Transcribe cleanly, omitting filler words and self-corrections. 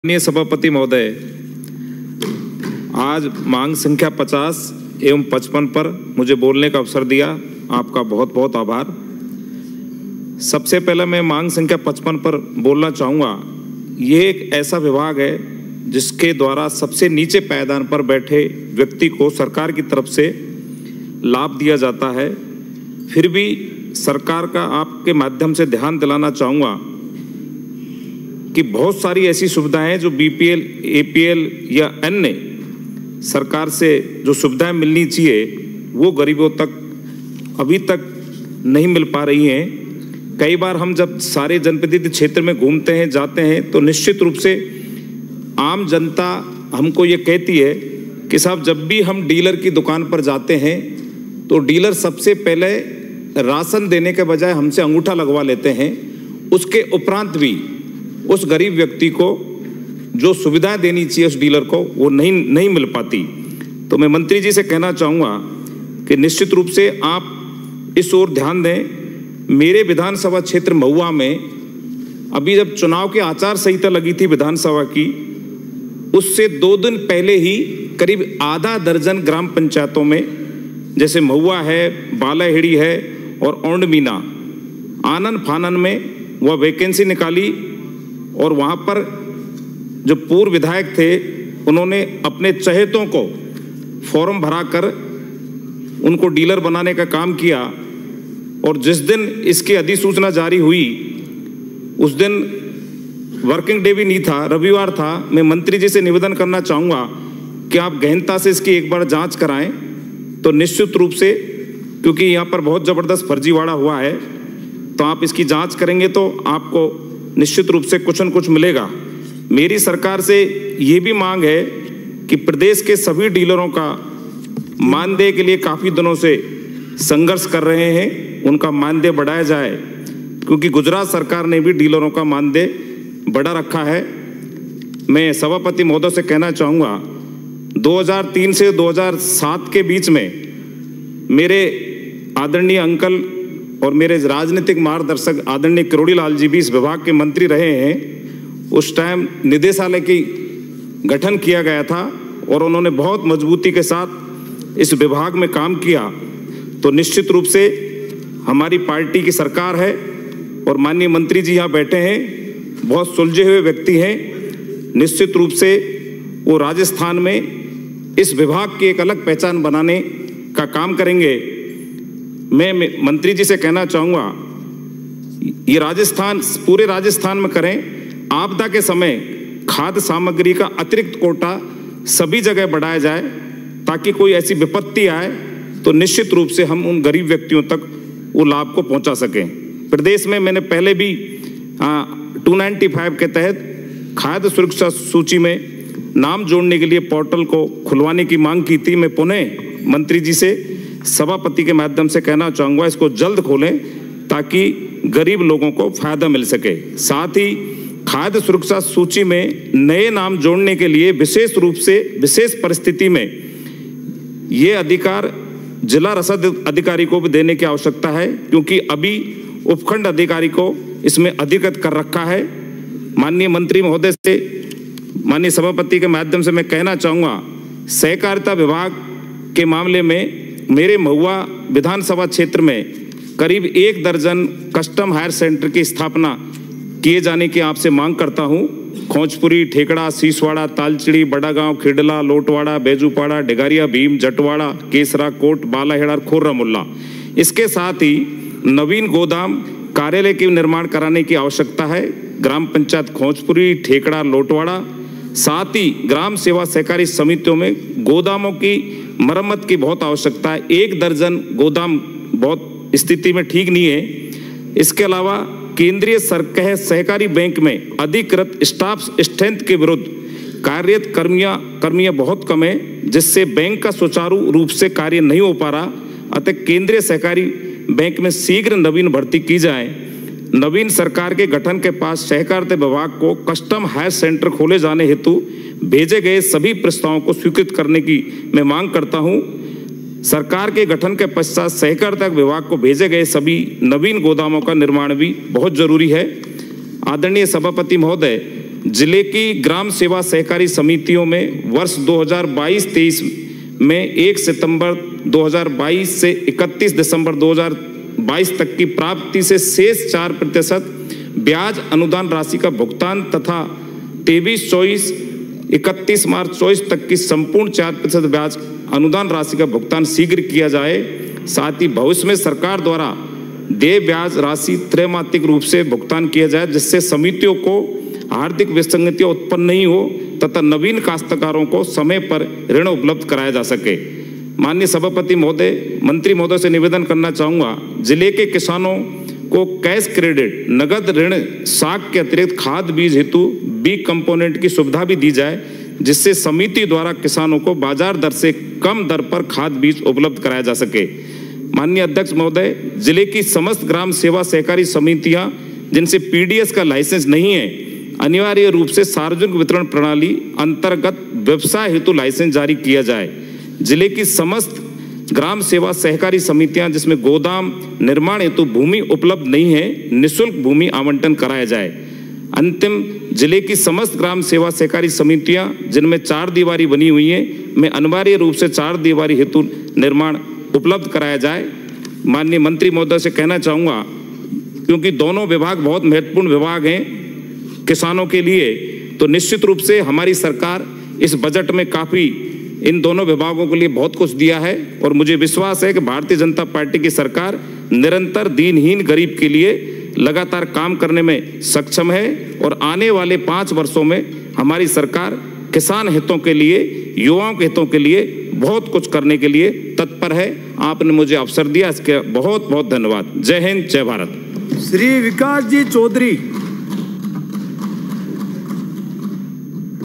माननीय सभापति महोदय, आज मांग संख्या 50 एवं 55 पर मुझे बोलने का अवसर दिया, आपका बहुत बहुत आभार। सबसे पहले मैं मांग संख्या 55 पर बोलना चाहूँगा। ये एक ऐसा विभाग है जिसके द्वारा सबसे नीचे पायदान पर बैठे व्यक्ति को सरकार की तरफ से लाभ दिया जाता है। फिर भी सरकार का आपके माध्यम से ध्यान दिलाना चाहूँगा कि बहुत सारी ऐसी सुविधाएं हैं जो बीपीएल, एपीएल या अन्य सरकार से जो सुविधाएं मिलनी चाहिए वो गरीबों तक अभी तक नहीं मिल पा रही हैं। कई बार हम जब सारे जनप्रतिनिधि क्षेत्र में घूमते हैं, जाते हैं, तो निश्चित रूप से आम जनता हमको ये कहती है कि साहब जब भी हम डीलर की दुकान पर जाते हैं तो डीलर सबसे पहले राशन देने के बजाय हमसे अंगूठा लगवा लेते हैं। उसके उपरांत भी उस गरीब व्यक्ति को जो सुविधाएं देनी चाहिए उस डीलर को वो नहीं मिल पाती। तो मैं मंत्री जी से कहना चाहूँगा कि निश्चित रूप से आप इस ओर ध्यान दें। मेरे विधानसभा क्षेत्र महुआ में अभी जब चुनाव की आचार संहिता लगी थी विधानसभा की, उससे 2 दिन पहले ही करीब आधा दर्जन ग्राम पंचायतों में, जैसे महुआ है, बालाहेड़ी है और औंडमीना, आनन फानन में वह वैकेंसी निकाली और वहाँ पर जो पूर्व विधायक थे उन्होंने अपने चहेतों को फॉर्म भराकर उनको डीलर बनाने का काम किया। और जिस दिन इसकी अधिसूचना जारी हुई उस दिन वर्किंग डे भी नहीं था, रविवार था। मैं मंत्री जी से निवेदन करना चाहूँगा कि आप गहनता से इसकी एक बार जांच कराएं। तो निश्चित रूप से, क्योंकि यहाँ पर बहुत ज़बरदस्त फर्जीवाड़ा हुआ है, तो आप इसकी जांच करेंगे तो आपको निश्चित रूप से कुछ न कुछ मिलेगा। मेरी सरकार से ये भी मांग है कि प्रदेश के सभी डीलरों का मानदेय के लिए काफ़ी दिनों से संघर्ष कर रहे हैं, उनका मानदेय बढ़ाया जाए, क्योंकि गुजरात सरकार ने भी डीलरों का मानदेय बढ़ा रखा है। मैं सभापति महोदय से कहना चाहूँगा, 2003 से 2007 के बीच में मेरे आदरणीय अंकल और मेरे राजनीतिक मार्गदर्शक आदरणीय किरोड़ी लाल जी भी इस विभाग के मंत्री रहे हैं। उस टाइम निदेशालय की गठन किया गया था और उन्होंने बहुत मजबूती के साथ इस विभाग में काम किया। तो निश्चित रूप से हमारी पार्टी की सरकार है और माननीय मंत्री जी यहाँ बैठे हैं, बहुत सुलझे हुए व्यक्ति हैं। निश्चित रूप से वो राजस्थान में इस विभाग की एक अलग पहचान बनाने का काम करेंगे। मैं मंत्री जी से कहना चाहूँगा, ये राजस्थान, पूरे राजस्थान में करें। आपदा के समय खाद्य सामग्री का अतिरिक्त कोटा सभी जगह बढ़ाया जाए, ताकि कोई ऐसी विपत्ति आए तो निश्चित रूप से हम उन गरीब व्यक्तियों तक वो लाभ को पहुंचा सकें। प्रदेश में मैंने पहले भी 295 के तहत खाद्य सुरक्षा सूची में नाम जोड़ने के लिए पोर्टल को खुलवाने की मांग की थी। मैं पुनः मंत्री जी से सभापति के माध्यम से कहना चाहूँगा, इसको जल्द खोलें ताकि गरीब लोगों को फायदा मिल सके। साथ ही खाद्य सुरक्षा सूची में नए नाम जोड़ने के लिए विशेष रूप से विशेष परिस्थिति में ये अधिकार जिला रसद अधिकारी को भी देने की आवश्यकता है, क्योंकि अभी उपखंड अधिकारी को इसमें अधिकृत कर रखा है। माननीय मंत्री महोदय से, माननीय सभापति के माध्यम से मैं कहना चाहूँगा, सहकारिता विभाग के मामले में मेरे महुआ विधानसभा क्षेत्र में करीब 1 दर्जन कस्टम हायर सेंटर की स्थापना किए जाने की आपसे मांग करता हूं। खोजपुरी, ठेकड़ा, सीसवाड़ा, तालचिड़ी, बड़ागांव, खिडला, लोटवाड़ा, बेजूपाड़ा, डेगारिया, भीम, जटवाड़ा, केसरा, कोट, बालाहेड़ा, खोर्रामुल्ला। इसके साथ ही नवीन गोदाम कार्यालय के निर्माण कराने की आवश्यकता है। ग्राम पंचायत खोजपुरी, ठेकड़ा, लोटवाड़ा, साथ ही ग्राम सेवा सहकारी समितियों में गोदामों की मरम्मत की बहुत आवश्यकता है। 1 दर्जन गोदाम बहुत स्थिति में ठीक नहीं है। इसके अलावा केंद्रीय सरकार सहकारी बैंक में अधिकृत स्टाफ स्ट्रेंथ के विरुद्ध कार्यरत कर्मियां बहुत कम है, जिससे बैंक का सुचारू रूप से कार्य नहीं हो पा रहा। अतः केंद्रीय सहकारी बैंक में शीघ्र नवीन भर्ती की जाए। नवीन सरकार के गठन के पास सहकारिता विभाग को कस्टम हायर सेंटर खोले जाने हेतु भेजे गए सभी प्रस्तावों को स्वीकृत करने की मैं मांग करता हूं। सरकार के गठन के पश्चात सहकारिता विभाग को भेजे गए सभी नवीन गोदामों का निर्माण भी बहुत जरूरी है। आदरणीय सभापति महोदय, जिले की ग्राम सेवा सहकारी समितियों में वर्ष 2022-23 में 1 सितंबर 2022 से 31 दिसंबर 2022 तक की प्राप्ति से शेष 4% ब्याज अनुदान राशि का भुगतान तथा 23-24-31 मार्च 24 तक की संपूर्ण 4% ब्याज अनुदान राशि का भुगतान शीघ्र किया जाए। साथ ही भविष्य में सरकार द्वारा देय ब्याज राशि त्रैमासिक रूप से भुगतान किया जाए, जिससे समितियों को आर्थिक विसंगतियां उत्पन्न नहीं हो तथा नवीन काश्तकारों को समय पर ऋण उपलब्ध कराया जा सके। माननीय सभापति महोदय, मंत्री महोदय से निवेदन करना चाहूँगा, जिले के किसानों को कैश क्रेडिट, नगद ऋण, साख के अतिरिक्त खाद बीज हेतु बी कंपोनेंट की सुविधा भी दी जाए, जिससे समिति द्वारा किसानों को बाजार दर से कम दर पर खाद बीज उपलब्ध कराया जा सके। माननीय अध्यक्ष महोदय, जिले की समस्त ग्राम सेवा सहकारी समितियां जिनसे पीडीएस का लाइसेंस नहीं है, अनिवार्य रूप से सार्वजनिक वितरण प्रणाली अंतर्गत व्यवसाय हेतु लाइसेंस जारी किया जाए। जिले की समस्त ग्राम सेवा सहकारी समितियां जिसमें गोदाम निर्माण हेतु भूमि उपलब्ध नहीं है, निःशुल्क भूमि आवंटन कराया जाए। अंतिम, जिले की समस्त ग्राम सेवा सहकारी समितियां जिनमें 4 दीवारी बनी हुई है, में अनिवार्य रूप से 4 दीवारी हेतु निर्माण उपलब्ध कराया जाए। माननीय मंत्री महोदय से कहना चाहूँगा, क्योंकि दोनों विभाग बहुत महत्वपूर्ण विभाग हैं किसानों के लिए, तो निश्चित रूप से हमारी सरकार इस बजट में काफ़ी इन दोनों विभागों के लिए बहुत कुछ दिया है और मुझे विश्वास है कि भारतीय जनता पार्टी की सरकार निरंतर दीनहीन गरीब के लिए लगातार काम करने में सक्षम है और आने वाले 5 वर्षों में हमारी सरकार किसान हितों के लिए, युवाओं के हितों के लिए बहुत कुछ करने के लिए तत्पर है। आपने मुझे अवसर दिया, इसके बहुत बहुत धन्यवाद। जय हिंद, जय भारत। श्री विकास जी चौधरी।